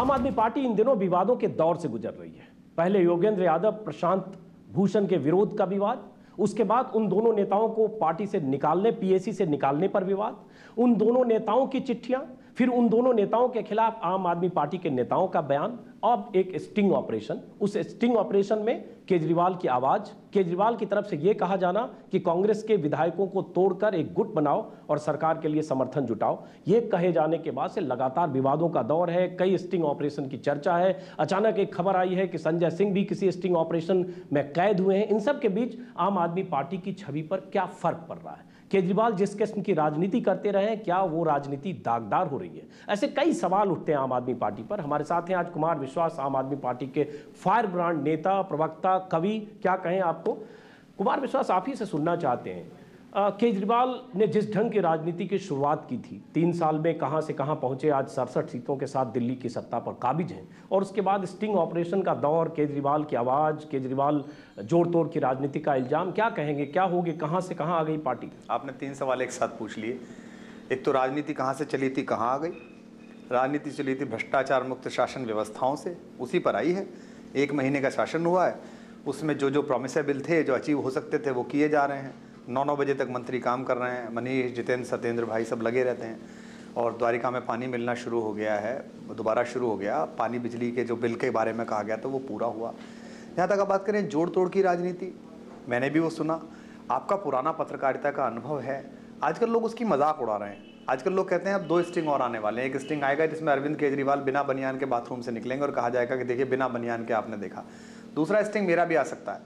आम आदमी पार्टी इन दिनों विवादों के दौर से गुजर रही है। पहले योगेंद्र यादव प्रशांत भूषण के विरोध का विवाद, उसके बाद उन दोनों नेताओं को पार्टी से निकालने, पीएसी से निकालने पर विवाद, उन दोनों नेताओं की चिट्ठियां, फिर उन दोनों नेताओं के खिलाफ आम आदमी पार्टी के नेताओं का बयान, अब एक स्टिंग ऑपरेशन। उस स्टिंग ऑपरेशन में केजरीवाल की आवाज, केजरीवाल की तरफ से यह कहा जाना कि कांग्रेस के विधायकों को तोड़कर एक गुट बनाओ और सरकार के लिए समर्थन जुटाओ, यह कहे जाने के बाद से लगातार विवादों का दौर है। कई स्टिंग ऑपरेशन की चर्चा है। अचानक एक खबर आई है कि संजय सिंह भी किसी स्टिंग ऑपरेशन में कैद हुए हैं। इन सब के बीच आम आदमी पार्टी की छवि पर क्या फर्क पड़ रहा है? केजरीवाल जिस किस्म की राजनीति करते रहे, क्या वो राजनीति दागदार हो रही है? ऐसे कई सवाल उठते हैं आम आदमी पार्टी पर। हमारे साथ हैं आज कुमार विश्वास, आम आदमी पार्टी के फायर ब्रांड नेता, प्रवक्ता, कवि, क्या कहें आपको। कुमार विश्वास, आप ही से सुनना चाहते हैं, केजरीवाल ने जिस ढंग की राजनीति की शुरुआत की थी, 3 साल में कहां से कहां पहुंचे, आज 67 सीटों के साथ दिल्ली की सत्ता पर काबिज हैं, और उसके बाद स्टिंग ऑपरेशन का दौर, केजरीवाल की आवाज, केजरीवाल जोड़ तोड़ की राजनीति का इल्जाम, क्या कहेंगे, क्या होगी, कहां से कहां आ गई पार्टी? आपने 3 सवाल एक साथ पूछ लिए। एक तो राजनीति कहां से चली थी, कहां आ गई। राजनीति चली थी भ्रष्टाचार मुक्त शासन व्यवस्थाओं से, उसी पर आई है। 1 महीने का शासन हुआ है, उसमें जो जो प्रोमिसेबल थे, जो अचीव हो सकते थे, वो किए जा रहे हैं। 9-9 बजे तक मंत्री काम कर रहे हैं। मनीष, जितेंद्र, सत्येंद्र भाई सब लगे रहते हैं। और द्वारिका में पानी मिलना शुरू हो गया है, दोबारा शुरू हो गया। पानी बिजली के जो बिल के बारे में कहा गया तो वो पूरा हुआ। यहाँ तक आप बात करें जोड़ तोड़ की राजनीति, मैंने भी वो सुना। आपका पुराना पत्रकारिता का अनुभव है। आजकल लोग उसकी मजाक उड़ा रहे हैं। आजकल लोग कहते हैं अब 2 स्टिंग और आने वाले हैं। एक स्टिंग आएगा जिसमें अरविंद केजरीवाल बिना बनियान के बाथरूम से निकलेंगे और कहा जाएगा कि देखिए बिना बनियान के आपने देखा। दूसरा स्टिंग मेरा भी आ सकता है।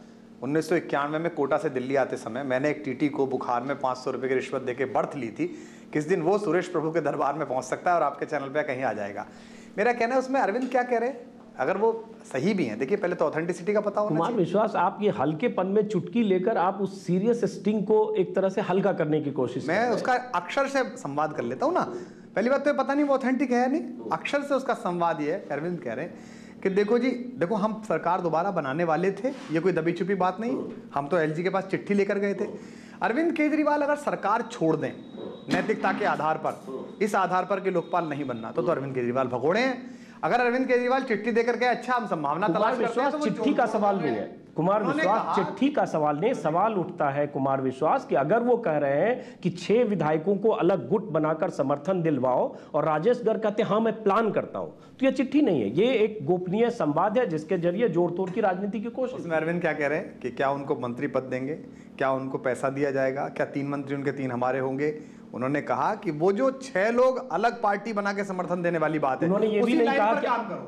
1991 में कोटा से दिल्ली आते समय मैंने एक टीटी को बुखार में 500 रुपये की रिश्वत देके बर्थ ली थी। किस दिन वो सुरेश प्रभु के दरबार में पहुंच सकता है और आपके चैनल पे कहीं आ जाएगा। मेरा कहना है उसमें अरविंद क्या कह रहे हैं, अगर वो सही भी हैं, देखिए पहले तो ऑथेंटिसिटी का पता होना चाहिए। कुमार विश्वास, आप ये हल्केपन में चुटकी लेकर आप उस सीरियस स्टिंग को एक तरह से हल्का करने की कोशिश, मैं उसका अक्षर से संवाद कर लेता हूँ ना। पहली बात तो पता नहीं वो ऑथेंटिक है या नहीं, अक्षर से उसका संवाद ये है। अरविंद कह रहे हैं कि देखो जी, देखो हम सरकार दोबारा बनाने वाले थे, ये कोई दबी छुपी बात नहीं। हम तो एलजी के पास चिट्ठी लेकर गए थे। अरविंद केजरीवाल अगर सरकार छोड़ दें नैतिकता के आधार पर, इस आधार पर कि लोकपाल नहीं बनना, तो अरविंद केजरीवाल भगोड़े हैं। अगर अरविंद केजरीवाल चिट्ठी देकर के अच्छा हम संभावना तलाश करते हैं, तो चिट्ठी का सवाल नहीं है कुमार विश्वास, चिट्ठी का सवाल नहीं। सवाल उठता है कुमार विश्वास कि अगर वो कह रहे हैं कि 6 विधायकों को अलग गुट बनाकर समर्थन दिलवाओ और राजेश गर्ग कहते हैं हाँ मैं प्लान करता हूं, तो ये चिट्ठी नहीं है, ये एक गोपनीय संवाद है जिसके जरिए जोड़ तोड़ की राजनीति की कोशिश। उसमें अरविंद क्या कह रहे हैं कि क्या उनको मंत्री पद देंगे, क्या उनको पैसा दिया जाएगा, क्या 3 मंत्री उनके 3 हमारे होंगे। उन्होंने कहा कि वो जो 6 लोग अलग पार्टी बना के समर्थन देने वाली बात है, उन्होंने ये भी नहीं कहा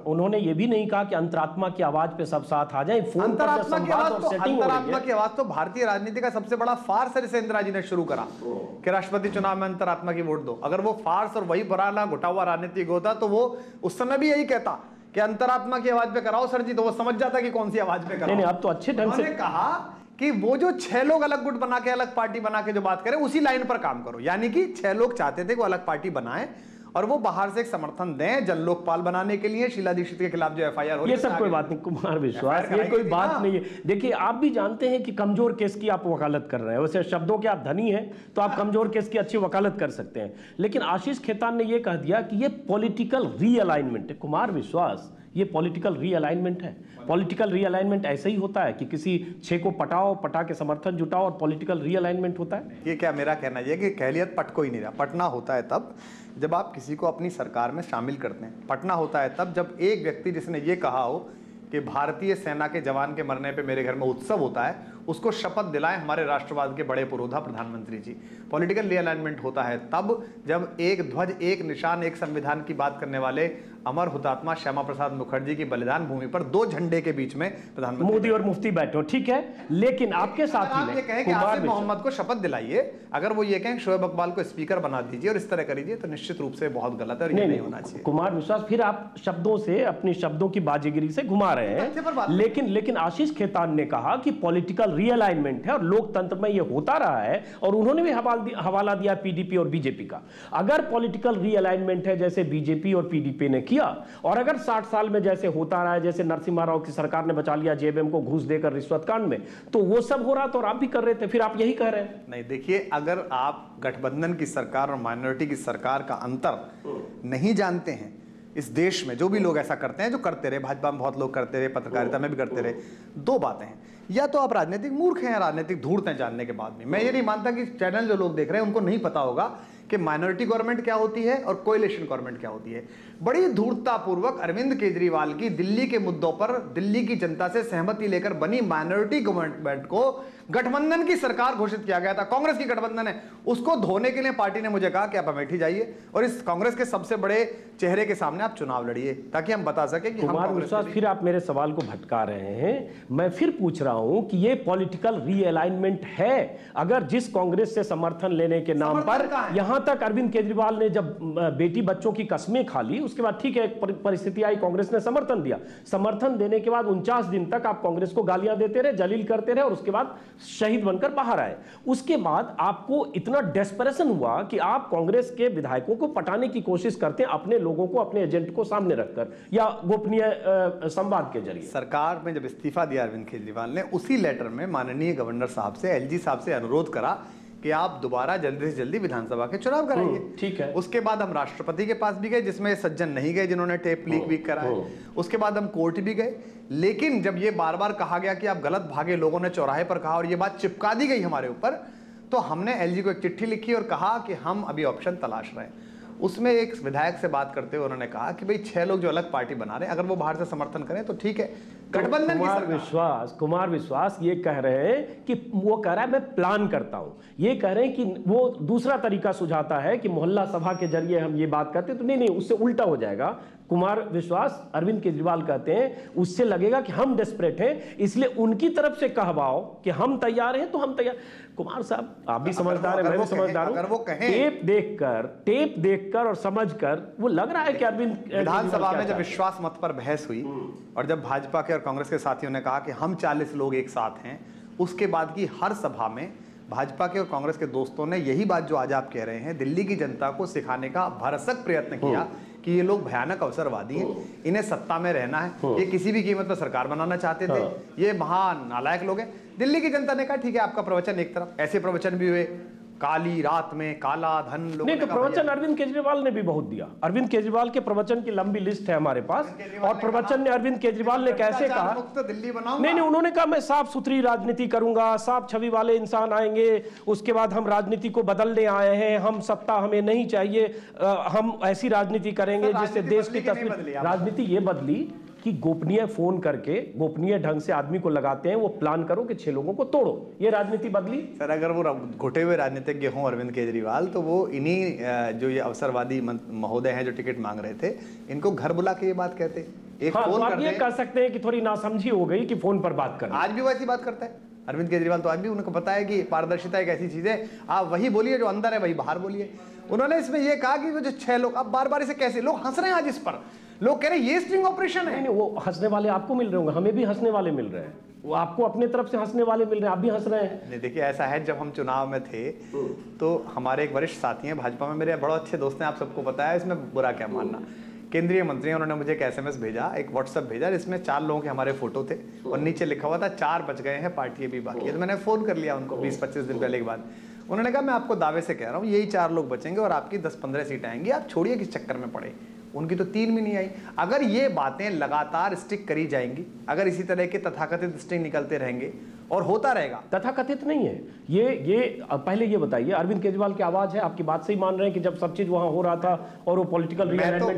कि अंतरात्मा की आवाज पे सब साथ आ जाए। अंतरात्मा की आवाज तो भारतीय राजनीति का सबसे बड़ा फार्स है जिसे इंदिरा जी ने शुरू करा कि राष्ट्रपति चुनाव में अंतरात्मा की वोट दो। अगर वो फार्स और वही पुराना घुटा हुआ राजनीतिक होता तो वो उस समय भी यही कहता कि अंतरात्मा की आवाज पे कराओ सर जी, तो वो समझ जाता कि कौन सी आवाज पे कराओ। नहीं, अब तो अच्छे ढंग से कहा कि वो जो 6 लोग अलग गुट बना के अलग पार्टी बना के जो बात करें उसी लाइन पर काम करो। यानी कि 6 लोग चाहते थे कि वो अलग पार्टी बनाएं और वो बाहर से एक समर्थन दें जन लोकपाल बनाने के लिए। शीला दीक्षित के खिलाफ जो एफआईआर हो रही है, ये सब कोई बात नहीं कुमार विश्वास, ये कोई बात नहीं है। देखिए आप भी जानते हैं कि कमजोर केस की आप वकालत कर रहे हैं। वैसे शब्दों के आप धनी हैं तो आप कमजोर केस की अच्छी वकालत कर सकते हैं, लेकिन आशीष खेतान ने यह कह दिया कि ये पॉलिटिकल रीअलाइनमेंट है। कुमार विश्वास, ये पॉलिटिकल रीअलाइनमेंट है। पॉलिटिकल रीअलाइनमेंट ऐसे ही होता है कि किसी 6 को पटा के समर्थन जुटाओ और पॉलिटिकल रीअलाइनमेंट होता है। ये क्या मेरा कहना है कि कहलियत पट को ही नहीं रहा। पटना होता है तब जब आप किसी को अपनी सरकार में शामिल करते हैं। पटना होता है तब जब एक व्यक्ति जिसने ये कहा हो कि भारतीय सेना के जवान के मरने पे मेरे घर में उत्सव होता है, उसको शपथ दिलाएं हमारे राष्ट्रवाद के बड़े पुरोधा प्रधानमंत्री जी। पॉलिटिकल रीअलाइनमेंट होता है तब जब एक ध्वज, एक निशान, एक संविधान की बात करने वाले अमर हुतात्मा श्यामा प्रसाद मुखर्जी की बलिदान भूमि पर 2 झंडे के बीच में प्रधानमंत्री मोदी और मुफ्ती बैठो, ठीक है, लेकिन आपके साथ ही ये कहें कि आसिफ मोहम्मद को शपथ दिलाइए, अगर वो ये कहें शोएब इकबाल को स्पीकर बना दीजिए और इस तरह करिए, तो निश्चित रूप से बहुत गलत है और ये नहीं होना चाहिए। कुमार विश्वास, फिर आप शब्दों से, अपनी शब्दों की बाजीगिरी से घुमा रहे हैं। लेकिन आशीष खेतान ने कहा कि पॉलिटिकल रीअलाइनमेंट है और लोकतंत्र में यह होता रहा है, और उन्होंने भी हवाला दिया पीडीपी और बीजेपी का। अगर पॉलिटिकल रीअलाइनमेंट है जैसे बीजेपी और पीडीपी ने किया, और अगर 60 साल में जैसे होता रहा है, जैसे नरसिम्हा राव की सरकार ने बचा लिया जेबीएम को घूस देकर रिश्वत कांड में, तो वो सब हो रहा तो आप भी कर रहे थे, फिर आप यही कह रहे हैं। नहीं, देखिए, अगर आप गठबंधन की सरकार और माइनॉरिटी की सरकार का अंतर नहीं जानते हैं, इस देश में जो भी लोग ऐसा करते हैं, जो करते रहे, भाजपा में बहुत लोग करते रहे, पत्रकारिता में भी करते रहे, दो बातें हैं, या तो आप राजनीतिक मूर्ख हैं या राजनीतिक धूर्त हैं जानने के बाद भी। मैं ये नहीं मानता कि चैनल जो लोग देख रहे हैं उनको नहीं पता होगा कि माइनॉरिटी गवर्नमेंट क्या होती है और कोएलिशन गवर्नमेंट क्या होती है। बड़ी धूर्ततापूर्वक अरविंद केजरीवाल की दिल्ली के मुद्दों पर दिल्ली की जनता से सहमति लेकर बनी माइनॉरिटी गवर्नमेंट को गठबंधन की सरकार घोषित किया गया था, कांग्रेस की गठबंधन है, उसको धोने के लिए पार्टी ने मुझे कहा कि आप अमेठी जाइए और इस कांग्रेस के सबसे बड़े चेहरे के सामने आप चुनाव लड़िए ताकि हम बता सके कि कुमार विश्वास, फिर आप मेरे सवाल को भटका रहे हैं। मैं फिर पूछ रहा हूं कि ये पॉलिटिकल रीअलाइनमेंट है? अगर जिस कांग्रेस से समर्थन लेने के नाम पर यहां तक अरविंद केजरीवाल ने जब बेटी बच्चों की कस्में खा ली, उसके बाद ठीक है परिस्थिति आई, कांग्रेस ने समर्थन दिया, समर्थन देने के बाद 49 दिन तक आप कांग्रेस को गालियां देते रहे, जलील करते रहे और उसके बाद शहीद बनकर बाहर आए। उसके बाद आपको इतना डेस्परेशन हुआ कि आप कांग्रेस के विधायकों को पटाने की कोशिश करते हैं, अपने लोगों को, अपने एजेंट को सामने रखकर या गोपनीय संवाद के जरिए। सरकार में जब इस्तीफा दिया अरविंद केजरीवाल ने, उसी लेटर में माननीय गवर्नर साहब से, एलजी साहब से अनुरोध करा कि आप दोबारा जल्दी से जल्दी विधानसभा के चुनाव कराइए। ठीक है। उसके बाद हम राष्ट्रपति के पास भी गए, जिसमें सज्जन नहीं गए जिन्होंने टेप लीक वीक करा है। उसके बाद हम कोर्ट भी गए, लेकिन जब ये बार बार कहा गया कि आप गलत भागे, लोगों ने चौराहे पर कहा और ये बात चिपका दी गई हमारे ऊपर, तो हमने एलजी को एक चिट्ठी लिखी और कहा कि हम अभी ऑप्शन तलाश रहे हैं। उसमें एक विधायक से बात करते हुए उन्होंने कहा कि भाई 6 लोग जो अलग पार्टी बना रहे हैं, अगर वो बाहर से समर्थन करें तो ठीक है। गठबंधन कुमार विश्वास ये कह रहे हैं कि वो कह रहा है मैं प्लान करता हूं, ये कह रहे हैं कि वो दूसरा तरीका सुझाता है कि मोहल्ला सभा के जरिए हम ये बात करते, तो नहीं, उससे उल्टा हो जाएगा। कुमार विश्वास, अरविंद केजरीवाल कहते हैं उससे लगेगा कि हम डेस्परेट हैं, इसलिए उनकी तरफ से कहवाओ कि हम तैयार हैं तो हम तैयार। कुमार साहब, आप भी समझदार हैं, मैं भी समझदार हूं। अगर वो कहें, टेप देखकर और समझकर वो लग रहा है कि अरविंद विधानसभा में जब विश्वास मत पर बहस हुई और जब भाजपा के और कांग्रेस के साथियों ने कहा कि हम 40 लोग एक साथ हैं, उसके बाद की हर सभा में भाजपा के और कांग्रेस के दोस्तों ने यही बात जो आज आप कह रहे हैं, दिल्ली की जनता को सिखाने का भरसक प्रयत्न किया कि ये लोग भयानक अवसरवादी हैं, इन्हें सत्ता में रहना है, ये किसी भी कीमत पर सरकार बनाना चाहते थे, ये महान नालायक लोग हैं। दिल्ली की जनता ने कहा ठीक है, आपका प्रवचन एक तरफ, ऐसे प्रवचन भी हुए, काली रात में काला धन लोगों नहीं, तो प्रवचन अरविंद केजरीवाल ने भी बहुत दिया। अरविंद केजरीवाल के प्रवचन की लंबी लिस्ट है हमारे पास, और प्रवचन में अरविंद केजरीवाल ने कैसे कहा, दिल्ली बनाऊंगा। नहीं, उन्होंने कहा मैं साफ सुथरी राजनीति करूंगा, साफ छवि वाले इंसान आएंगे, उसके बाद हम राजनीति को बदलने आए हैं, हम सत्ता हमें नहीं चाहिए, हम ऐसी राजनीति करेंगे जिससे देश की तस्वीर। राजनीति ये बदली कि गोपनीय फोन करके गोपनीय ढंग से आदमी को लगाते हैं, वो प्लान करो कि 6 लोगों को तोड़ो, ये राजनीति बदली। सर, अगर वो घुटे हुए राजनीतिज्ञ हों अरविंद केजरीवाल, तो वो इन्हीं जो ये अवसरवादी महोदय हैं जो टिकट मांग रहे थे, इनको घर बुला के ये बात कहते। एक फोन आप ये कह सकते हैं कि थोड़ी नासमझी हो गई कि फोन पर बात कर। आज भी वैसी बात करता है अरविंद केजरीवाल, तो आज भी उनको पता है कि पारदर्शिता एक ऐसी चीज है, आप वही बोलिए जो अंदर है, वही बाहर बोलिए। उन्होंने इसमें यह कहा कि वो जो 6 लोग, अब बार बार इसे कैसे लोग हंस रहे हैं आज इस पर, लोग कह रहे हैं ये स्ट्रिंग ऑपरेशन है। नहीं, वो हंसने वाले आपको मिल रहे होंगे, हमें भी हंसने वाले मिल रहे हैं, वो आपको अपने तरफ से हंसने वाले मिल रहे हैं, आप भी हंस रहे हैं। नहीं, देखिए ऐसा है, जब हम चुनाव में थे तो हमारे एक वरिष्ठ साथी हैं भाजपा में, मेरे बड़े अच्छे दोस्त हैं, आप सबको पता है, इसमें बुरा क्या मानना, केंद्रीय मंत्री हैं, उन्होंने मुझे एक SMS भेजा, एक व्हाट्सएप भेजा, जिसमें 4 लोगों के हमारे फोटो थे और नीचे लिखा हुआ था 4 बच गए हैं, पार्टी अभी बाकी है। तो मैंने फोन कर लिया उनको 20-25 दिन पहले के बाद। उन्होंने कहा मैं आपको दावे से कह रहा हूँ यही 4 लोग बचेंगे और आपकी 10-15 सीटें आएंगी, आप छोड़िए किस चक्कर में पड़े। उनकी तो 3 भी नहीं आई। अगर ये बातें लगातार स्टिक करी जाएंगी, अगर इसी तरह के तथाकथित स्टिंग निकलते रहेंगे और होता रहेगा। तथाकथित नहीं है ये पहले ये बताइए, अरविंद केजरीवाल की आवाज है, आपकी बात से ही मान रहे हैं कि जब सब चीज वहां हो रहा था और वो पॉलिटिकल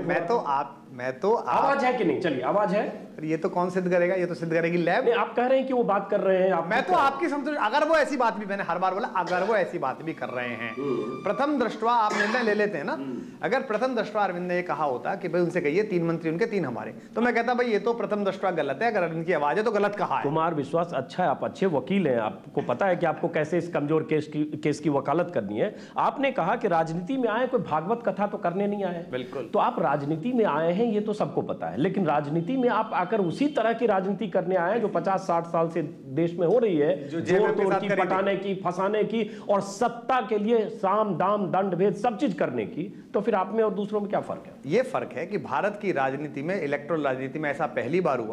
मैं तो आवाज है कि नहीं, चलिए आवाज है, ये तो कौन सिद्ध करेगा, ये तो सिद्ध करेगी लैब। आप कह रहे हैं कि वो बात कर रहे हैं, मैं तो आपकी समझ, अगर वो ऐसी बात भी, मैंने हर बार बोला, अगर वो ऐसी बात भी कर रहे हैं, प्रथम दृष्टवा आप निर्णय ले लेते हैं ना, अगर प्रथम दृष्टवा अरविंद ने ये कहा होता कि भाई उनसे कहिए 3 मंत्री उनके 3 हमारे, तो मैं कहता भाई ये तो प्रथम दृष्टवा गलत है, अगर अरविंद की आवाज है तो गलत कहा है। कुमार विश्वास, अच्छा है, आप अच्छे वकील हैं, आपको पता है कि आपको कैसे इस कमजोर केस की वकालत करनी है। आपने कहा कि राजनीति में आए, कोई भागवत कथा तो करने नहीं आए। बिल्कुल। तो आप राजनीति में आए हैं, ये तो सबको पता है, लेकिन राजनीति में आप आकर उसी तरह की राजनीति करने आए जो 50-60 साल से देश में हो रही है, जोड़ तोड़ की, पटाने की, फंसाने की और सत्ता के लिए साम दाम दंड भेद सब चीज करने की, तो फिर आप में और दूसरों में क्या फर्क है? ये फर्क है कि भारत की राजनीति में, इलेक्टोरल राजनीति में ऐसा पहली बार हुआ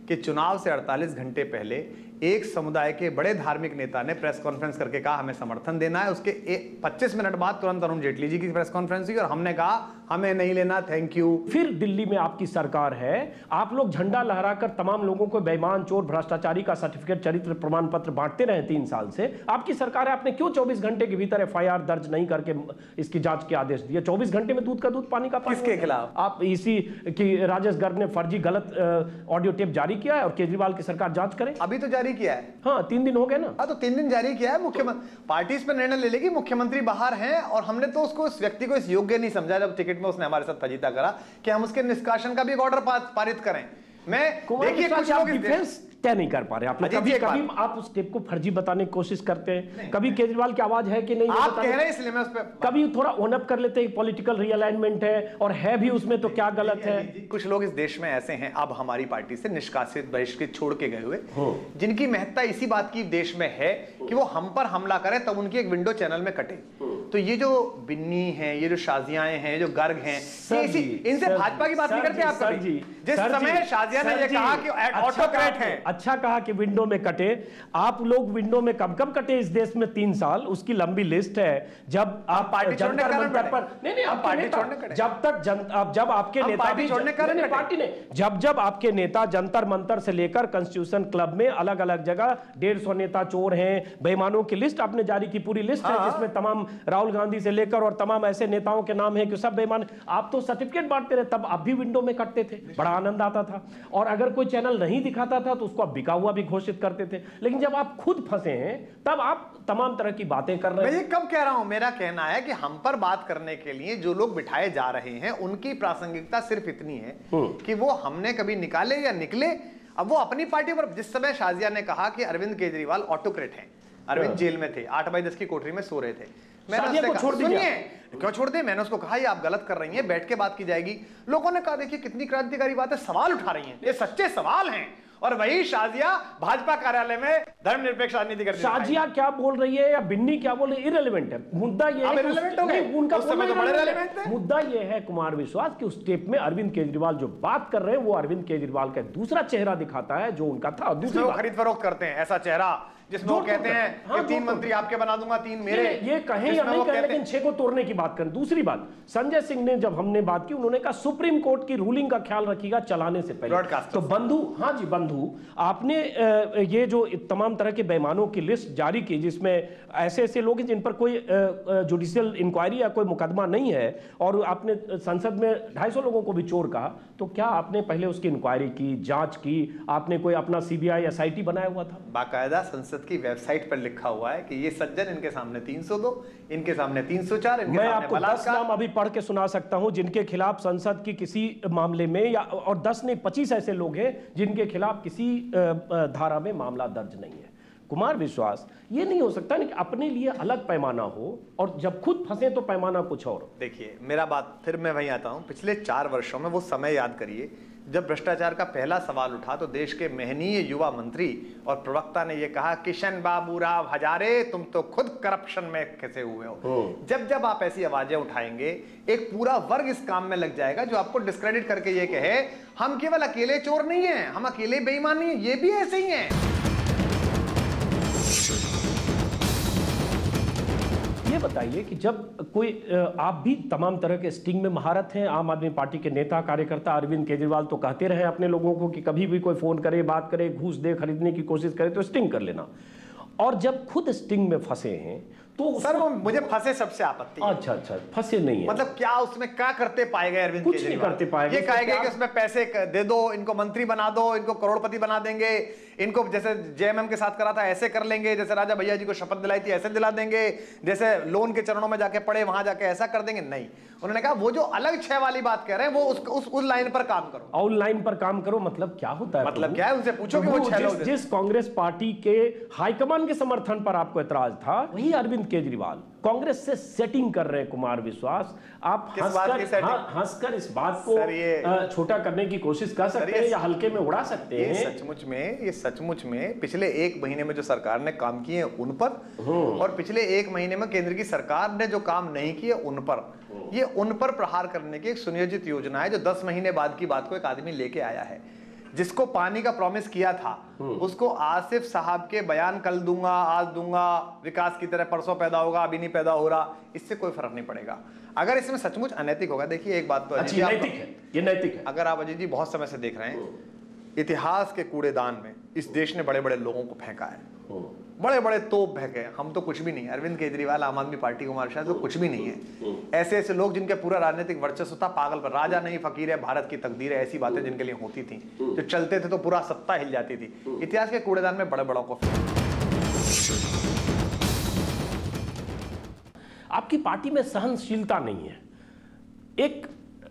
कि चुनाव से 48 घंटे पहले एक समुदाय के बड़े धार्मिक नेता ने प्रेस कॉन्फ्रेंस करके कहा हमें समर्थन देना है। उसके 25 मिनट बाद तुरंत अरुण जेटली जी की प्रेस कॉन्फ्रेंस हुई और हमने कहा हमें नहीं लेना, थैंक यू। फिर दिल्ली में आपकी सरकार है, आप लोग झंडा लहराकर तमाम लोगों को बेईमान, चोर, भ्रष्टाचारी का सर्टिफिकेट, चरित्र प्रमाण पत्र बांटते रहे 3 साल से। आपकी सरकार है, आपने क्यों 24 घंटे के भीतर FIR दर्ज नहीं करके इसकी जांच के आदेश दिए? 24 घंटे में दूध का दूध पानी का पानी। किसके खिलाफ? आप इसी की राजेश गर्ग ने फर्जी गलत ऑडियो टेप जारी किया है और केजरीवाल की सरकार जांच करे। अभी तो जारी किया है। हाँ, 3 दिन हो गए ना। हाँ, तो 3 दिन जारी किया है। मुख्यमंत्री पार्टी इस पर निर्णय ले लेगी, मुख्यमंत्री बाहर हैं और हमने तो उसको, इस व्यक्ति को इस योग्य नहीं समझा जब टिकट में उसने हमारे साथ फजीता करा कि हम उसके निष्कासन का भी एक ऑर्डर पारित करें। मैं देखिए कुछ लोग डिफेंस तय नहीं कर पा रहे आप। कभी आप उस टेप को फर्जी बताने की कोशिश करते हैं, कभी केजरीवाल की आवाज है कि नहीं आप कह रहे हैं इसलिए मैं उस पर कभी थोड़ा ओन अप कर लेते हैं, पॉलिटिकल रीअलाइनमेंट है और है भी उसमें, तो क्या गलत है? कुछ लोग इस देश में ऐसे हैं अब हमारी पार्टी से निष्कासित, बहिष्कृत, छोड़ के गए हुए, जिनकी महत्ता इसी बात की देश में है कि वो हम पर हमला करें तब उनकी एक विंडो चैनल में कटे। तो ये जो बिन्नी है, ये जो शाजियाएं हैं, जो गर्ग हैं, इनसे भाजपा की बात नहीं करते आप कभी? जिस समय शाजिया ने ये कहा कि ऑटोक्रेट है, अच्छा कहा कि विंडो में कटे। आप लोग विंडो में कब कब कटे इस देश में? 3 साल, उसकी लंबी लिस्ट है। जब आप पार्टी छोड़ने जंतर मंतर पर नहीं, आप पार्टी छोड़ने कटे, जब तक जब आपके नेता पार्टी छोड़ने कटे, पार्टी ने जब आपके नेता जंतर मंतर से लेकर कॉन्स्टिट्यूशन क्लब में अलग अलग जगह 150 नेता चोर हैं, बेईमानों की लिस्ट आपने जारी की, पूरी लिस्ट है जिसमें तमाम राहुल गांधी से लेकर और तमाम ऐसे नेताओं के नाम है कि सब बेईमान। आप तो सर्टिफिकेट बांटते रहे, तब आप भी विंडो में कटते थे, बड़ा आनंद आता था। और अगर कोई चैनल नहीं दिखाता था तो उसको आप बिका हुआ भी घोषित करते थे। लेकिन जब आप खुद फंसे हैं तब आप तमाम तरह की बातें कर रहे हैं। मैं ये कब कह रहा हूं, मेरा कहना है कि हम पर बात करने के लिए जो लोग बिठाए जा रहे हैं उनकी प्रासंगिकता सिर्फ इतनी है कि वो हमने कभी निकाले या निकले। अब वो अपनी पार्टी पर, जिस समय शाजिया ने कहा कि अरविंद केजरीवाल ऑटोक्रेट हैं, अरविंद जेल में थे, 8/10 की कोठरी में सो रहे थे, मैंने उसको छोड़ दीजिए, क्यों छोड़ दे? मैंने उसको कहा ये आप गलत कर रही हैं, बैठ के बात की जाएगी। लोगों ने कहा देखिए कितनी क्रांतिकारी बात है, सवाल उठा रही हैं, ये सच्चे सवाल हैं। और वही शाजिया भाजपा कार्यालय में धर्मनिरपेक्ष राजनीति करती है। शाजिया क्या बोल रही है या बिन्नी क्या बोल रही है, इररिलेवेंट है। मुद्दा ये है मुद्दा ये है कुमार विश्वास कि उस टेप में अरविंद केजरीवाल जो बात कर रहे हैं वो अरविंद केजरीवाल का दूसरा चेहरा दिखाता है जो उनका था। दूसरी खरीद फरोख्त करते हैं ऐसा चेहरा जिसमें वो कहते हैं कि 3 मंत्री आपके बना दूंगा, 3 मेरे। ये कहें या नहीं कहें, लेकिन 6 को तोड़ने की बात करें। दूसरी बात, संजय सिंह ने जब हमने बात की, उन्होंने कहा सुप्रीम कोर्ट की रूलिंग का ख्याल रखिएगा चलाने से पहले। तो बंधु, हाँ जी बंधु, आपने ये जो तमाम तरह के बेईमानों की लिस्ट जारी की जिसमें ऐसे ऐसे लोग हैं जिन पर कोई जुडिशियल इंक्वायरी या कोई मुकदमा नहीं है, और आपने संसद में 250 लोगों को भी चोर कहा, तो क्या आपने पहले उसकी इंक्वायरी की, जांच की? आपने कोई अपना CBI SIT बनाया हुआ था? बाकायदा संसद की वेबसाइट पर लिखा हुआ है कि ये सज्जन, इनके सामने 302, इनके सामने 304, इनके मैं सामने आपको 10 नाम अभी पढ़ के सुना सकता हूं जिनके खिलाफ संसद की किसी मामले में, या और 10 नहीं 25 ऐसे लोग हैं जिनके खिलाफ किसी धारा में मामला दर्ज नहीं है। कुमार विश्वास, ये नहीं हो सकता कि अपने लिए अलग पैमाना हो और जब खुद फंसे तो पैमाना कुछ और। देखिए मेरा बात, फिर मैं वहीं आता हूं, पिछले 4 वर्षों में वो समय याद करिए जब भ्रष्टाचार का पहला सवाल उठा तो देश के महनीय युवा मंत्री और प्रवक्ता ने यह कहा, किशन बाबू राव हजारे तुम तो खुद करप्शन में फंसे हुए हो। जब आप ऐसी आवाजें उठाएंगे, एक पूरा वर्ग इस काम में लग जाएगा जो आपको डिस्क्रेडिट करके ये कहे हम केवल अकेले चोर नहीं है, हम अकेले बेईमान नहीं है, ये भी ऐसे ही हैं। ये बताइए कि जब कोई, आप भी तमाम तरह के स्टिंग में महारत हैं, आम आदमी पार्टी के नेता कार्यकर्ता अरविंद केजरीवाल तो कहते रहे अपने लोगों को कि कभी भी कोई फोन करे, बात करे, घूस दे, खरीदने की कोशिश करे तो स्टिंग कर लेना, और जब खुद स्टिंग में फंसे हैं तो सर मुझे फंसे सबसे आपत्ति। अच्छा, फंसे नहीं है, मतलब क्या उसमें क्या करते पाए गए अरविंद कुछ नहीं करते पाए गए। ये कहे गए कि उसमें पैसे दे दो, इनको मंत्री बना दो, इनको करोड़पति बना देंगे, इनको जैसे JMM के साथ करा था ऐसे कर लेंगे, जैसे राजा भैया जी को शपथ दिलाई थी ऐसे दिला देंगे, जैसे लोन के चरणों में जाके पड़े वहां जाके ऐसा कर देंगे। नहीं, उन्होंने कहा वो जो अलग 6 वाली बात कह रहे हैं वो उस लाइन पर काम करो, और लाइन पर काम करो। मतलब क्या होता है? मतलब क्या है? उनसे पूछो कि वो 6 लोग जिस कांग्रेस पार्टी के हाईकमान के समर्थन पर आपको एतराज था, वही अरविंद केजरीवाल कांग्रेस से सेटिंग कर रहे हैं। कुमार विश्वास, आप हंसकर इस बात को छोटा करने की कोशिश कर सकते हैं या हल्के में उड़ा सकते हैं। ये सचमुच में पिछले 1 महीने में जो सरकार ने काम किए उन पर, और पिछले 1 महीने में केंद्र की सरकार ने जो काम नहीं किए उन पर, ये उन पर प्रहार करने की एक सुनियोजित योजना है जो 10 महीने बाद की बात को एक आदमी लेके आया है। जिसको पानी का प्रॉमिस किया था उसको आसिफ साहब के बयान कल दूंगा, आज दूंगा, विकास की तरह परसों पैदा होगा, अभी नहीं पैदा हो रहा, इससे कोई फर्क नहीं पड़ेगा। अगर इसमें सचमुच अनैतिक होगा, देखिए एक बात तो अच्छी नैतिक है, ये नैतिक है। अगर आप अजीत जी बहुत समय से देख रहे हैं, इतिहास के कूड़ेदान में इस देश ने बड़े बड़े लोगों को फेंका है, बड़े बड़े तोप फेंके। हम तो कुछ भी नहीं, अरविंद केजरीवाल, आम आदमी पार्टी, कुमार शाह तो कुछ भी नहीं है। ऐसे ऐसे लोग जिनके पूरा राजनीतिक वर्चस्व था, पागल पर राजा नहीं फकीर है, भारत की तकदीर है, ऐसी बातें जिनके लिए होती थी, जो चलते थे तो पूरा सत्ता हिल जाती थी। इतिहास के कूड़ेदान में बड़े बड़ों को। आपकी पार्टी में सहनशीलता नहीं है। एक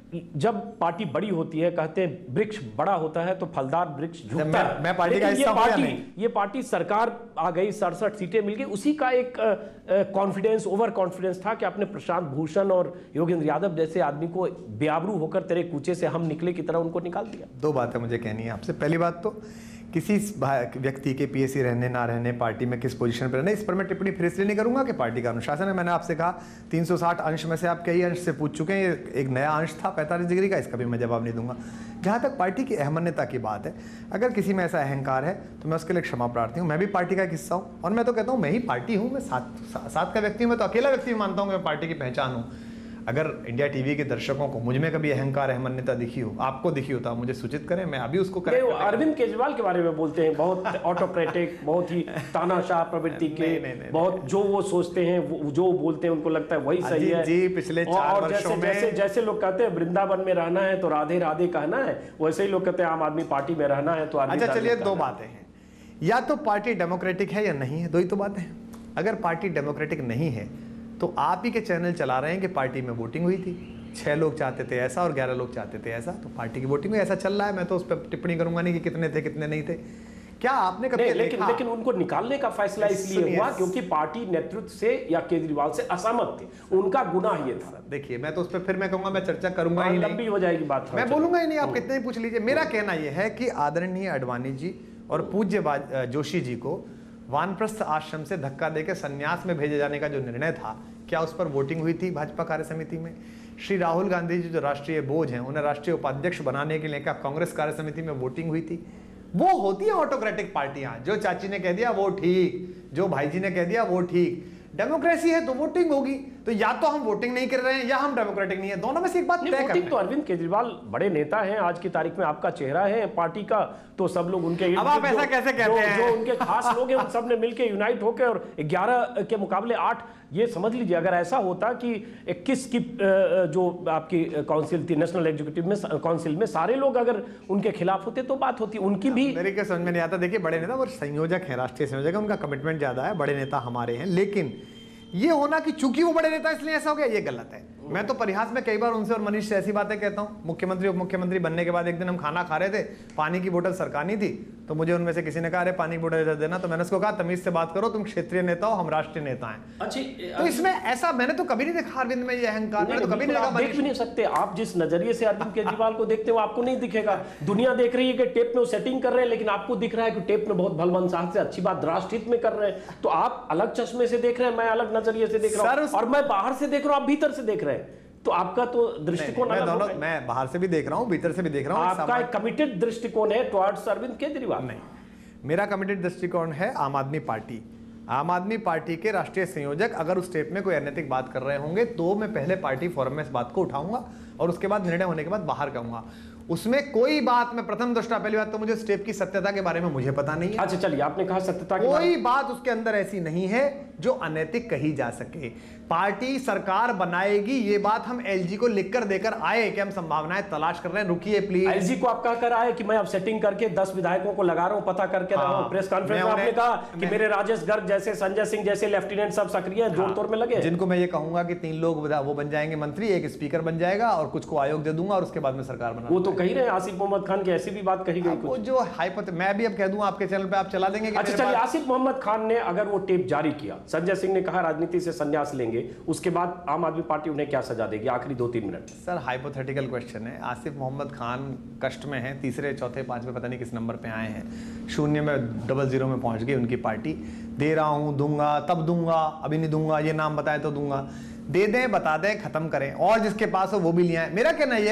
जब पार्टी बड़ी होती है, कहते हैं वृक्ष बड़ा होता है तो फलदार वृक्ष झुकता है। मैं पार्टी का हिस्सा हूं या नहीं? ये पार्टी सरकार आ गई, 67 सीटें मिल गई, उसी का एक कॉन्फिडेंस, ओवर कॉन्फिडेंस था कि अपने प्रशांत भूषण और योगेंद्र यादव जैसे आदमी को बेआबरू होकर तेरे कूचे से हम निकले की तरह उनको निकाल दिया। दो बातें मुझे कहनी है आपसे। पहली बात तो किसी व्यक्ति के पीएसी रहने ना रहने, पार्टी में किस पोजीशन पर रहने, इस पर मैं टिप्पणी फिर इसलिए नहीं करूंगा कि पार्टी का अनुशासन है। मैंने आपसे कहा 360 अंश में से आप कई अंश से पूछ चुके हैं, एक नया अंश था 45 डिग्री का, इसका भी मैं जवाब नहीं दूंगा। जहां तक पार्टी की अहमन्यता की बात है, अगर किसी में ऐसा अहंकार है तो मैं उसके लिए क्षमा प्रार्थी हूँ। मैं भी पार्टी का एक हिस्सा हूँ और मैं तो कहता हूँ मैं ही पार्टी हूँ, मैं साथ का व्यक्ति हूँ, मैं तो अकेला व्यक्ति मानता हूँ कि मैं पार्टी की पहचान हूँ। अगर इंडिया टीवी के दर्शकों को मुझ में कभी अहंकार, अहमन्यता दिखी हो, आपको दिखी हो, तो आप मुझे सूचित करें, मैं अभी उसको करें। अरविंद केजरीवाल के बारे में बोलते हैं बहुत ऑटोक्रेटिक, बहुत ही तानाशाह प्रवृत्ति के, बहुत जो वो सोचते हैं, जो बोलते हैं उनको लगता है वही सही है जी। पिछले 4 वर्षों में जैसे लोग कहते हैं वृंदावन में रहना है तो राधे राधे कहना है, वैसे ही लोग कहते हैं आम आदमी पार्टी में रहना है तो। अच्छा चलिए, दो बातें हैं, या तो पार्टी डेमोक्रेटिक है या नहीं है, दो ही तो बातें हैं। अगर पार्टी डेमोक्रेटिक नहीं है तो आप ही के चैनल चला रहे हैं कि पार्टी में वोटिंग हुई थी, 6 लोग चाहते थे ऐसा और 11 लोग चाहते थे ऐसा, तो पार्टी की वोटिंग में ऐसा चल रहा है। मैं तो उस पर टिप्पणी करूंगा नहीं कि कितने थे कितने नहीं थे। क्या आपने कभी लेकिन उनको निकालने का फैसला इसलिए हुआ क्योंकि पार्टी नेतृत्व से या केजरीवाल से असहमत थे, उनका गुनाह ये था। देखिए, मैं तो उस पर फिर मैं कहूंगा, मैं चर्चा करूंगा ही नहीं, लंबी हो जाएगी बात, मैं बोलूंगा ही नहीं, आप कितने ही पूछ लीजिए। मेरा कहना यह है कि आदरणीय अडवाणी जी और पूज्य जोशी जी को वानप्रस्थ आश्रम से धक्का देकर संन्यास में भेजे जाने का जो निर्णय था, क्या उस पर वोटिंग हुई थी भाजपा कार्य समिति में? श्री राहुल गांधी जी जो राष्ट्रीय बोझ हैं, उन्हें राष्ट्रीय उपाध्यक्ष बनाने के लिए क्या कांग्रेस कार्य समिति में वोटिंग हुई थी? वो होती है ऑटोक्रेटिक पार्टियां, जो चाची ने कह दिया वो ठीक, जो भाई जी ने कह दिया वो ठीक। डेमोक्रेसी है तो वोटिंग होगी, तो या तो हम वोटिंग नहीं कर रहे हैं या हम डेमोक्रेटिक नहीं है, दोनों में से एक बात तय करना है। तो अरविंद केजरीवाल बड़े नेता हैं, आज की तारीख में आपका चेहरा है पार्टी का, तो सब लोग उनके, अब आप ऐसा कैसे कहते हैं? जो उनके खास लोग हैं उन सब ने मिलकर यूनाइट होकर, और 11 के मुकाबले 8, ये समझ लीजिए अगर ऐसा होता कि 21 की जो आपकी काउंसिल थी, नेशनल एग्जीक्यूटिव में काउंसिल में सारे लोग अगर उनके खिलाफ होते तो बात होती, उनकी भी मेरे क्या समझ में नहीं आता। देखिए, बड़े नेता वो संयोजक है, राष्ट्रीय संयोजक है, उनका कमिटमेंट ज्यादा है, बड़े नेता हमारे हैं, लेकिन ये होना कि चूंकि वो बड़े नेता इसलिए ऐसा हो गया, ये गलत है। मैं तो परिहास में कई बार उनसे और मनीष से ऐसी बातें कहता हूं। मुख्यमंत्री उप मुख्यमंत्री बनने के बाद एक दिन हम खाना खा रहे थे, पानी की बोतल सरकानी थी, तो मुझे उनमें से किसी ने कहा अरे पानी की बोतल इधर देना, तो मैंने उसको कहा तमीज से बात करो, तुम क्षेत्रीय नेता हो, हम राष्ट्रीय नेता हैं। अच्छी, तो इसमें ऐसा मैंने तो कभी नहीं देखा अरविंद में ये अहंकार, मैंने तो कभी नहीं देखा। देख भी नहीं सकते आप, जिस नजरिए से अरविंद केजरीवाल को देखते हो आपको नहीं दिखेगा। दुनिया देख रही है कि टेप में वो सेटिंग कर रहे हैं, लेकिन आपको दिख रहा है कि टेप में बहुत भलमनसाहत से अच्छी बात राष्ट्रहित में कर रहे हैं। तो आप अलग चश्मे से देख रहे हैं, मैं अलग नजरिए से देख रहा हूं, और मैं बाहर से देख रहा हूं, आप भीतर से देख रहे हैं, तो आपका तो दृष्टिकोण अलग होगा। मैं बाहर से भी देख रहा हूं, भीतर से भी देख रहा हूं। आपका एक कमिटेड दृष्टिकोण है टुवर्ड्स अरविंद केजरीवाल। नहीं, मेरा कमिटेड दृष्टिकोण है आम आदमी पार्टी। आम आदमी पार्टी के राष्ट्रीय संयोजक अगर उस स्टेप में कोई अनैतिक बात कर रहे होंगे तो मैं पहले पार्टी फोरम में इस बात को उठाऊंगा और उसके बाद निर्णय होने के बाद बाहर कहूंगा। उसमें कोई बात, मैं प्रथम दृष्टा, पहली बात तो मुझे स्टेप की सत्यता के बारे में मुझे पता नहीं है। अच्छा चलिए, आपने कहा सत्यता की कोई बात उसके अंदर ऐसी नहीं है जो अनैतिक कही जा सके। पार्टी सरकार बनाएगी, ये बात हम एलजी को लिखकर देकर आए कि हम संभावनाएं तलाश कर रहे हैं, रुकिए प्लीज। एलजी को आप कह कर आए कि मैं अब सेटिंग करके 10 विधायकों को लगा रहा हूं, पता करके रहा हूं। प्रेस कॉन्फ्रेंस में आपने कहा कि मेरे राजेश गर्ग जैसे, संजय सिंह जैसे लेफ्टिनेंट सब सक्रिय हैं, जोड़ तोड़ में लगे, जिनको मैं ये कहूंगा कि 3 लोग वो बन जाएंगे मंत्री, एक स्पीकर बन जाएगा और कुछ को आयोग दे दूंगा और उसके बाद में सरकार बना। वो तो कही रहे आसिफ मोहम्मद खान की ऐसी भी बात कही गई कुछ, जो हाइपोथेसिस मैं भी अब कह दूं आपके चैनल पे, आप चला देंगे। अच्छा चलिए, आसिफ मोहम्मद खान ने अगर वो टेप जारी किया, संजय सिंह ने कहा राजनीति से संन्यास लेंगे, उसके बाद आम आदमी पार्टी उन्हें क्या सजा देगी? आखिरी 2-3 मिनट। सर, हाइपोथेटिकल क्वेश्चन है। आसिफ मोहम्मद खान कष्ट में है, तीसरे चौथे पांचवें पता नहीं किस नंबर पे आए हैं, 0 में 00 में पहुंच गई उनकी पार्टी। दे रहा हूं, दूंगा, तब दूंगा, अभी नहीं दूंगा, ये नाम बताए तो दूंगा। दे दें, बता दें, खत्म करें, और जिसके पास हो वो भी लिया है। मेरा कहना यह है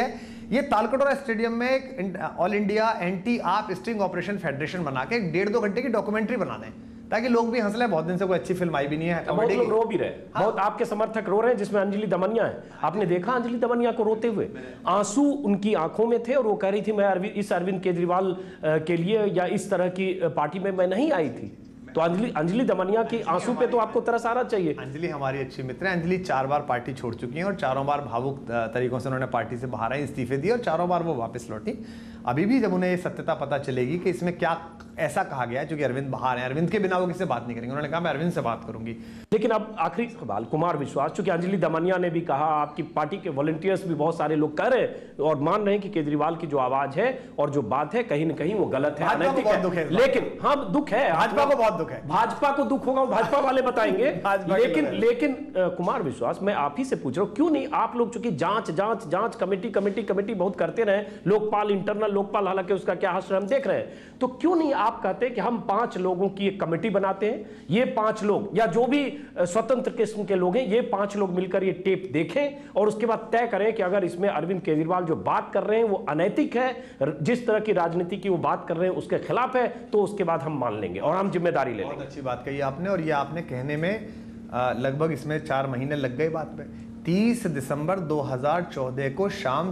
ये तालकटोरा स्टेडियम में एक all India anti AAP sting operation federation बना के 1.5-2 घंटे की डॉक्यूमेंट्री बना दें, ताकि लोग भी हंस लें। बहुत दिन से कोई अच्छी फिल्म आई भी नहीं है। बहुत लोग रो भी रहे, बहुत आपके समर्थक रो रहे हैं, जिसमें अंजलि दमनिया है। आपने देखा अंजलि दमनिया को रोते हुए? आंसू उनकी आंखों में थे और वो कह रही थी मैं इस अरविंद केजरीवाल के लिए या इस तरह की पार्टी में मैं नहीं आई थी। तो अंजलि दमनिया की आंसू पे तो आपको तरस आना चाहिए। अंजलि हमारी अच्छी मित्र है। अंजलि 4 बार पार्टी छोड़ चुकी हैं और चारों बार भावुक तरीकों से उन्होंने पार्टी से बाहर आई, इस्तीफे दिए और चारों बार वो वापस लौटी। अभी भी जब उन्हें ये सत्यता पता चलेगी कि इसमें क्या ऐसा कहा गया है, क्योंकि अरविंद बाहर है, अरविंद के बिना वो किससे बात नहीं करेंगे। उन्होंने कहा मैं अरविंद से बात करूंगी। लेकिन अब आखिरी सवाल, कुमार विश्वास, चूंकि अंजलि दमनिया ने भी कहा, आपकी पार्टी के वॉलंटियर्स भी बहुत सारे लोग कह रहे हैं और मान रहे हैं कि केजरीवाल की जो आवाज है और जो बात है कहीं ना कहीं वो गलत है, अनैतिक है। लेकिन हाँ, दुख है, भाजपा को बहुत दुख है। भाजपा को दुख होगा, भाजपा वाले बताएंगे। लेकिन कुमार विश्वास, मैं आप ही से पूछ रहा हूं, क्यों नहीं आप लोग, चूंकि जांच कमेटी बहुत करते रहे, लोकपाल, इंटरनल लोकपाल, हालांकि उसका क्या हाल हम देख रहे हैं, तो क्यों नहीं आप कहते कि हम 5 लोगों की एक कमेटी बनाते हैं, ये 5 लोग या जो भी स्वतंत्र किस्म के लोग हैं, ये 5 लोग मिलकर ये टेप देखें और उसके बाद तय करें कि अगर इसमें अरविंद केजरीवाल जो बात कर रहे हैं वो अनैतिक है, जिस तरह की राजनीति की वो बात कर रहे हैं उसके खिलाफ है, तो उसके बाद हम मान लेंगे और हम जिम्मेदारी ले लेंगे। बहुत अच्छी बात कही आपने, और ये आपने कहने में लगभग इसमें 4 महीने लग गए बात पे। 30 दिसंबर 2014 को शाम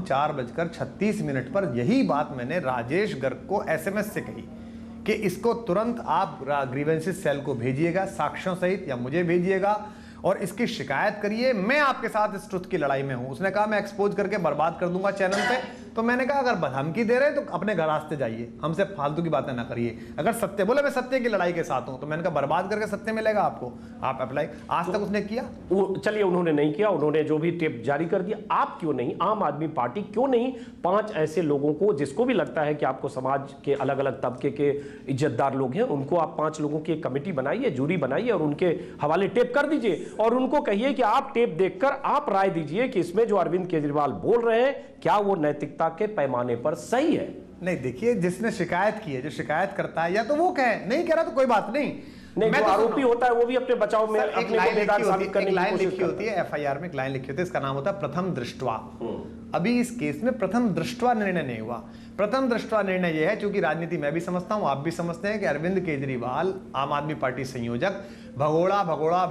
4:36 पर यही बात मैंने राजेश गर्ग को SMS से कही कि इसको तुरंत आप ग्रीवेंसेस सेल को भेजिएगा साक्ष्यों सहित, या मुझे भेजिएगा और इसकी शिकायत करिए। मैं आपके साथ इस ट्रुथ की लड़ाई में हूं। उसने कहा मैं एक्सपोज करके बर्बाद कर दूंगा चैनल पे। तो मैंने कहा अगर धमकी दे रहे हैं तो अपने घर रास्ते जाइए, हमसे फालतू की बातें ना करिए। अगर सत्य बोले मैं सत्य की लड़ाई के साथ हूं, तो मैंने कहा बर्बाद करके सत्य मिलेगा आपको, आप अप्लाई। आज तक उसने किया? चलिए, उन्होंने नहीं किया, उन्होंने जो भी टेप जारी कर दिया। आप क्यों नहीं, आम आदमी पार्टी क्यों नहीं 5 ऐसे लोगों को, जिसको भी लगता है कि आपको समाज के अलग अलग तबके के इज्जतदार लोग हैं, उनको आप 5 लोगों की एक कमेटी बनाइए, जूरी बनाइए और उनके हवाले टेप कर दीजिए और उनको कहिए कि आप टेप देखकर आप राय दीजिए कि इसमें जो अरविंद केजरीवाल बोल रहे हैं क्या वो नैतिकता के पैमाने पर सही है। नहीं, देखिए, जिसने शिकायत की है, जो शिकायत करता है, या तो वो कहे, नहीं कह रहा तो कोई बात नहीं। मैं तो आरोपी होता है वो भी अपने बचाव में अपने को बेदाग साबित करने की कोशिश लिखी होती है। FIR में एक लाइन लिखी होती है, इसका नाम होता है प्रथम दृष्टवा। अभी इस केस में प्रथम दृष्टवा निर्णय नहीं हुआ। प्रथम दृष्टवा निर्णय यह है, क्योंकि राजनीति मैं भी समझता हूं, आप भी समझते हैं, कि अरविंद केजरीवाल आम आदमी पार्टी संयोजक भगोड़ा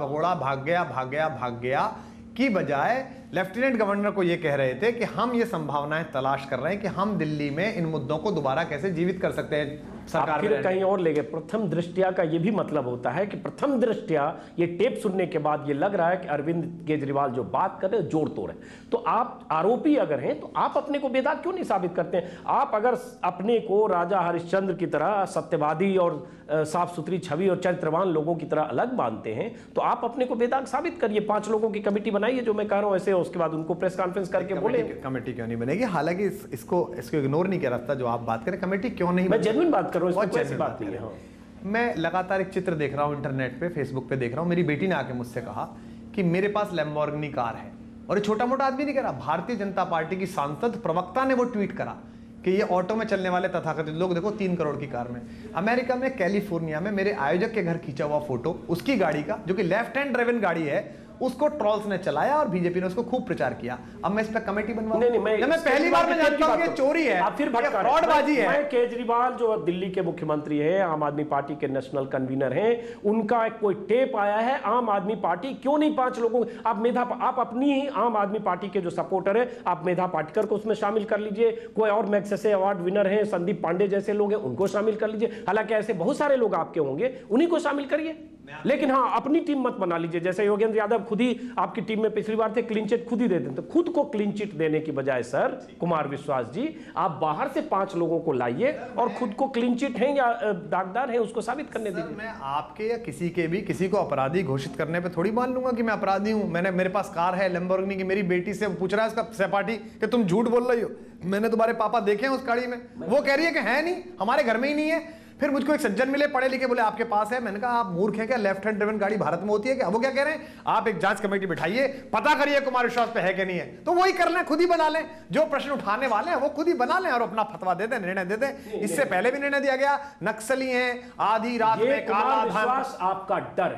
भाग गया की बजाय लेफ्टिनेंट गवर्नर को यह कह रहे थे कि हम ये संभावनाएं तलाश कर रहे हैं कि हम दिल्ली में इन मुद्दों को दोबारा कैसे जीवित कर सकते हैं। सरकार फिर कहीं और ले गए। प्रथम दृष्टया का यह भी मतलब होता है कि प्रथम दृष्टया ये टेप सुनने के बाद ये लग रहा है कि अरविंद केजरीवाल जो बात कर रहे हैं जोड़ तोड़ है। तो आप आरोपी अगर हैं तो आप अपने को बेदाग क्यों नहीं साबित करते हैं? आप अगर अपने को राजा हरिश्चंद्र की तरह सत्यवादी और साफ सुथरी छवि और चरित्रवान लोगों की तरह अलग मानते हैं तो आप अपने को बेदाग साबित करिए। 5 लोगों की कमेटी बनाइए, जो मैं कह रहा हूं ऐसे, उसके बाद उनको प्रेस कॉन्फ्रेंस करके बोले। कमेटी क्यों नहीं बनेगी? हालांकि इसको इग्नोर नहीं किया रास्ता जो आप बात करें, कमेटी क्यों नहीं? मैं जेन्युइन बात कर रहा हूं, इसमें कोई बात नहीं है। मैं लगातार एक चित्र देख रहा हूं इंटरनेट पे, फेसबुक पे देख रहा हूं। मेरी बेटी ने आके मुझसे कहा कि मेरे पास लैम्बोर्गिनी कार है, और ये छोटा मोटा आदमी नहीं कह रहा, भारतीय जनता पार्टी की सांसद प्रवक्ता ने वो ट्वीट करा कि ये ऑटो में चलने वाले तथाकथित लोग देखो 3 करोड़ की कार में। अमेरिका में कैलिफोर्निया में मेरे आयोजक के घर खींचा हुआ फोटो उसकी गाड़ी का, जो कि लेफ्ट हैंड ड्राइवन गाड़ी है, उसको ट्रोल्स ने चलाया और बीजेपी ने उसको खूब प्रचार किया। अब मैं इस पर कमेटी बनवा, नहीं, मैं पहली बार में जानता हूं कि चोरी है, फिर फ्रॉडबाजी है। मैं केजरीवाल जो दिल्ली के मुख्यमंत्री है, आम आदमी पार्टी के नेशनल कन्वीनर हैं, उनका कोई टेप आया है, आम आदमी पार्टी क्यों नहीं 5 लोगों, आप अपनी ही आम आदमी पार्टी के जो सपोर्टर है, आप मेधा पाटकर को उसमें शामिल कर लीजिए। कोई और मैग्सेसे अवार्ड विनर है, संदीप पांडे जैसे लोग हैं, उनको शामिल कर लीजिए। हालांकि ऐसे बहुत सारे लोग आपके होंगे, उन्हीं को शामिल करिए। लेकिन हाँ, अपनी टीम मत बना लीजिए। जैसे योगेंद्र यादव खुद ही आपकी टीम में पिछली बार थे, क्लीन चिट खुद ही दे देते। खुद को क्लीन चिट देने की बजाय सर कुमार विश्वास जी, आप बाहर से 5 लोगों को लाइए और खुद को क्लीन चिट हैं या दागदार हैं उसको साबित करने दीजिए। मैं आपके या किसी को अपराधी घोषित करने पे थोड़ी मान लूंगा कि मैं अपराधी हूं। मेरे पास कार है लैम्बोर्गिनी की, मेरी बेटी से पूछ रहा है उसका सहपाठी कि तुम झूठ बोल रही हो, मैंने तुम्हारे पापा देखे हैं उस गाड़ी में। वो कह रही है कि है नहीं, हमारे घर में ही नहीं है। फिर मुझको एक सज्जन मिले पढ़े लिखे, बोले आपके पास है। मैंने कहा आप मूर्ख हैं क्या? लेफ्ट हैंड ड्राइवन गाड़ी भारत में होती है क्या? वो क्या कह रहे हैं, आप एक जांच कमेटी बिठाइए, पता करिए कुमार विश्वास पे है कि नहीं है। तो वही कर लें, खुद ही बना लें। जो प्रश्न उठाने वाले हैं वो खुद ही बना लें और अपना फतवा दे दें, निर्णय दे दें। इससे पहले भी निर्णय दिया गया, नक्सली हैं, आधी रात में काला धन। आपका डर है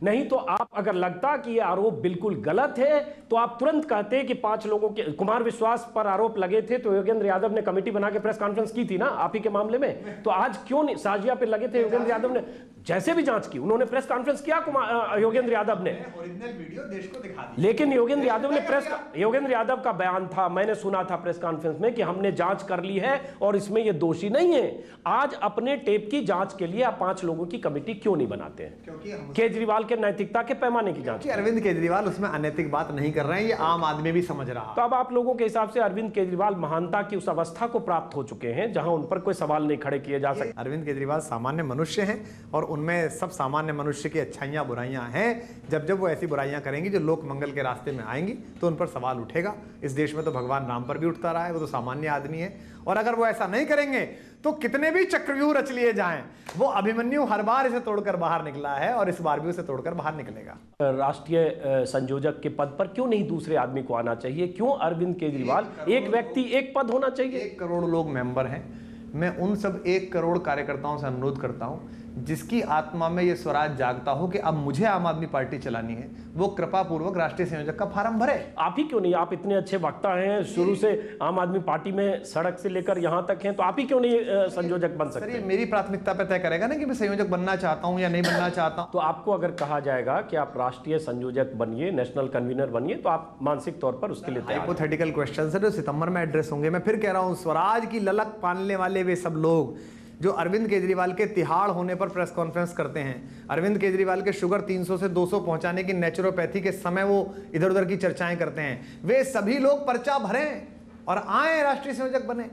नहीं तो आप अगर लगता कि ये आरोप बिल्कुल गलत है तो आप तुरंत कहते कि 5 लोगों के कुमार विश्वास पर आरोप लगे थे तो योगेंद्र यादव ने कमेटी बना के प्रेस कॉन्फ्रेंस की थी ना आप ही के मामले में। तो आज क्यों नहीं, साजिया पे लगे थे योगेंद्र यादव ने जैसे भी जांच की, उन्होंने प्रेस कॉन्फ्रेंस किया योगेंद्र यादव ने, ओरिजिनल वीडियो देश को दिखा दी। लेकिन योगेंद्र यादव का बयान था, मैंने सुना था प्रेस कॉन्फ्रेंस में कि हमने जांच कर ली है और इसमें ये दोषी नहीं है। आज अपने टेप की जांच के लिए आप 5 लोगों की कमेटी क्यों नहीं बनाते हैं? क्योंकि केजरीवाल के नैतिकता के पैमाने की जांच। अरविंद केजरीवाल उसमें अनैतिक बात नहीं कर रहे हैं, ये आम आदमी भी समझ रहा है। तो अब आप लोगों के हिसाब से अरविंद केजरीवाल महानता की उस अवस्था को प्राप्त हो चुके हैं जहां उन पर कोई सवाल नहीं खड़े किए जा सकते। अरविंद केजरीवाल सामान्य मनुष्य हैं और उनमें सब सामान्य मनुष्य की अच्छाइयां बुराइयां हैं। जब जब वो ऐसी बुराइयां करेंगी जो लोक मंगल के रास्ते में आएंगी तो उन पर सवाल उठेगा। इस देश में तो भगवान राम पर भी उठता रहा है, वो तो सामान्य आदमी है। और अगर वो ऐसा नहीं करेंगे तो कितने भी चक्रव्यूह रच लिए जाएं, वो अभिमन्यु हर बार इसे तोड़कर बाहर निकला है और इस बार भी उसे तोड़कर बाहर निकलेगा। राष्ट्रीय संयोजक के पद पर क्यों नहीं दूसरे आदमी को आना चाहिए? क्यों अरविंद केजरीवाल, एक व्यक्ति एक पद होना चाहिए? 1 करोड़ लोग मेंबर हैं। मैं उन सब 1 करोड़ कार्यकर्ताओं से अनुरोध करता हूं जिसकी आत्मा में ये स्वराज जागता हो कि अब मुझे आम आदमी पार्टी चलानी है, वो कृपा पूर्वक राष्ट्रीय संयोजक का फार्म भरे। आप ही क्यों नहीं? आप इतने अच्छे वक्ता हैं, शुरू से आम आदमी पार्टी में सड़क से लेकर यहां तक हैं, तो आप ही क्यों नहीं संयोजक बन सकते? सर, ये मेरी प्राथमिकता पे तय करेगा ना कि मैं संयोजक बनना चाहता हूं या नहीं बनना चाहता हूं। तो आपको अगर कहा जाएगा कि आप राष्ट्रीय संयोजक बनिए, नेशनल कन्वीनर बनिए, तो आप मानसिक तौर पर उसके लिए तैयार? हाइपोथेटिकल क्वेश्चन है जो सितंबर में एड्रेस होंगे। मैं फिर कह रहा हूं, स्वराज की ललक पालने वाले वे सब लोग जो अरविंद केजरीवाल के तिहाड़ होने पर प्रेस कॉन्फ्रेंस करते हैं, अरविंद केजरीवाल के शुगर 300 से 200 पहुंचाने की नेचुरोपैथी के समय वो इधर उधर की चर्चाएं करते हैं, वे सभी लोग पर्चा भरें और आए राष्ट्रीय संयोजक बने।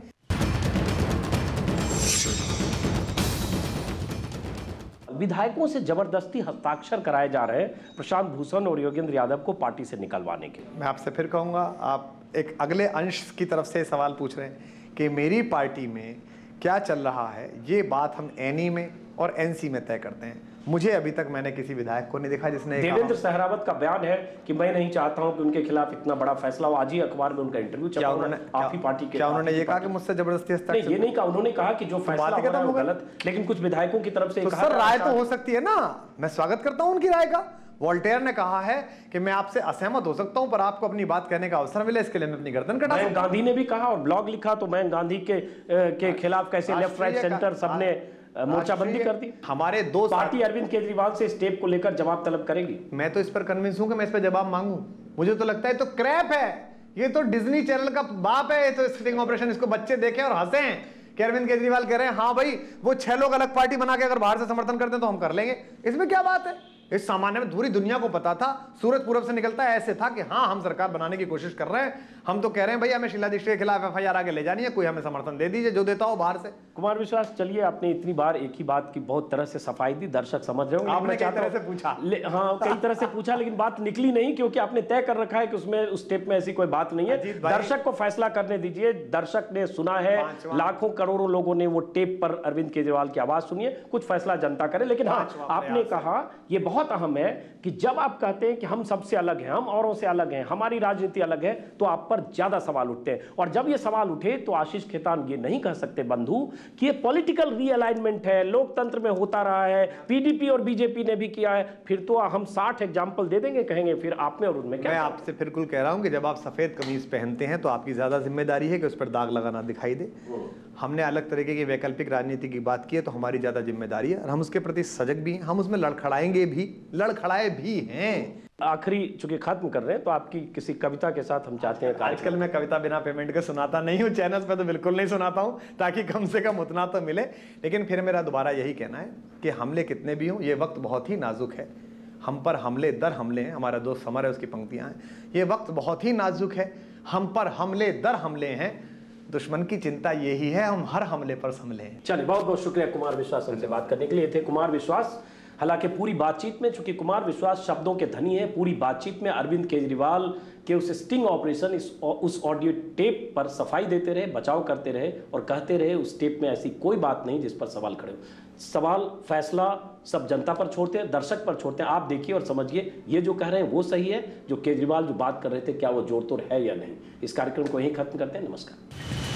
विधायकों से जबरदस्ती हस्ताक्षर कराए जा रहे हैं प्रशांत भूषण और योगेंद्र यादव को पार्टी से निकलवाने के। मैं आपसे फिर कहूंगा, आप एक अगले अंश की तरफ से सवाल पूछ रहे हैं कि मेरी पार्टी में क्या चल रहा है। ये बात हम एनी में और एनसी में तय करते हैं। मुझे अभी तक मैंने किसी विधायक को नहीं देखा जिसने देवेंद्र सहरावत का बयान है कि मैं नहीं चाहता हूं कि उनके खिलाफ इतना बड़ा फैसला हो। आज ही अखबार में उनका इंटरव्यू चला। आप ही पार्टी के, क्या उन्होंने ये कहा कि मुझसे जबरदस्ती हस्ताक्षर? नहीं, ये नहीं कहा। उन्होंने कहा कि जो फैसला हुआ है गलत, लेकिन कुछ विधायकों की तरफ से तो सर राय तो हो सकती है ना। मैं स्वागत करता हूं उनकी राय का। वोल्टेयर ने कहा है कि मैं आपसे असहमत हो सकता हूं पर आपको अपनी बात कहने का अवसर मिले, इसके लिए मैं अपनी गर्दन कटा सकता हूं। गांधी ने भी कहा और ब्लॉग लिखा, तो मैं गांधी के खिलाफ कैसे लेफ्ट राइट सेंटर सबने मोर्चाबंदी कर दी। हमारे 2 पार्टी अरविंद केजरीवाल से स्टेप को लेकर जवाब तलब करेगी। मैं तो इस पर कन्विंस हूं कि मैं इस पर जवाब मांगू। मुझे तो लगता है तो क्रैप है, ये तो डिज्नी चैनल का बाप है, ये तो स्टिंग ऑपरेशन। इसको बच्चे देखें और हंसे कि अरविंद केजरीवाल कह रहे हैं हाँ भाई वो 6 लोग अलग पार्टी बना के अगर बाहर से समर्थन करते हैं तो हम कर लेंगे। इसमें क्या बात है? इस सामान्य में पूरी दुनिया को पता था, सूरज पूरब से निकलता है ऐसे था कि हाँ हम सरकार बनाने की कोशिश कर रहे हैं। हम तो कह रहे हैं भाई हमें शीला दीक्षित के खिलाफ एफआईआर आगे ले जानी है, कोई हमें समर्थन दे दीजिए, जो देता हो बाहर से। कुमार विश्वास, चलिए आपने इतनी बार एक ही बात की बहुत तरह से सफाई दी, दर्शक समझ रहे होंगे। आपने कई तरह से पूछा। हाँ, कई तरह से पूछा, लेकिन बात निकली नहीं क्योंकि आपने तय कर रखा है कि उसमें उस स्टेप में ऐसी कोई बात नहीं है। दर्शक को फैसला करने दीजिए। दर्शक ने सुना है, लाखों करोड़ों लोगों ने वो टेप पर अरविंद केजरीवाल की आवाज सुनी है, कुछ फैसला जनता करे। लेकिन हाँ, आपने कहा ये बहुत अहम है कि जब आप कहते हैं कि हम सबसे अलग हैं, हम औरों से अलग हैं, हमारी राजनीति अलग है, तो आप पर ज्यादा सवाल उठते हैं। और जब ये सवाल उठे तो आशीष खेतान ये नहीं कह सकते बंधु कि ये पॉलिटिकल रीअलाइनमेंट है, लोकतंत्र में होता रहा है, पीडीपी और बीजेपी ने भी किया है। फिर तो हम 60 एग्जाम्पल दे देंगे, कहेंगे फिर आप में और उनमें क्या। मैं आपसे बिल्कुल कह रहा हूं कि जब आप सफेद कमीज पहनते हैं तो आपकी ज्यादा जिम्मेदारी है कि उस पर दाग लगाना दिखाई दे। हमने अलग तरीके की वैकल्पिक राजनीति की बात की है तो हमारी ज्यादा जिम्मेदारी है और हम उसके प्रति सजग भी हैं। हम उसमें लड़खड़ाएंगे भी, लड़खड़ाए भी हैं। आखिरी चूंकि खत्म कर रहे हैं तो आपकी किसी कविता के साथ हम चाहते हैं। आजकल मैं कविता बिना पेमेंट के सुनाता नहीं हूँ, चैनल्स पे तो बिल्कुल नहीं सुनाता हूँ ताकि कम से कम उतना तो मिले। लेकिन फिर मेरा दोबारा यही कहना है कि हमले कितने भी हों, ये वक्त बहुत ही नाजुक है। हम पर हमले दर हमले हैं। हमारा दोस्त समर है, उसकी पंक्तियां हैं, ये वक्त बहुत ही नाजुक है, हम पर हमले दर हमले हैं, दुश्मन की चिंता यही है, हम हर हमले पर संभले हैं। चलिए, बहुत बहुत शुक्रिया कुमार विश्वास हमसे बात करने के लिए। थे कुमार विश्वास। हालांकि पूरी बातचीत में, चूंकि कुमार विश्वास शब्दों के धनी है, पूरी बातचीत में अरविंद केजरीवाल के उस स्टिंग ऑपरेशन, उस ऑडियो टेप पर सफाई देते रहे, बचाव करते रहे और कहते रहे उस टेप में ऐसी कोई बात नहीं जिस पर सवाल खड़े हो। सवाल, फैसला सब जनता पर छोड़ते हैं, दर्शक पर छोड़ते हैं। आप देखिए और समझिए, ये जो कह रहे हैं वो सही है, जो केजरीवाल जो बात कर रहे थे क्या वो जोड़ तोड़ है या नहीं। इस कार्यक्रम को यहीं खत्म करते हैं। नमस्कार।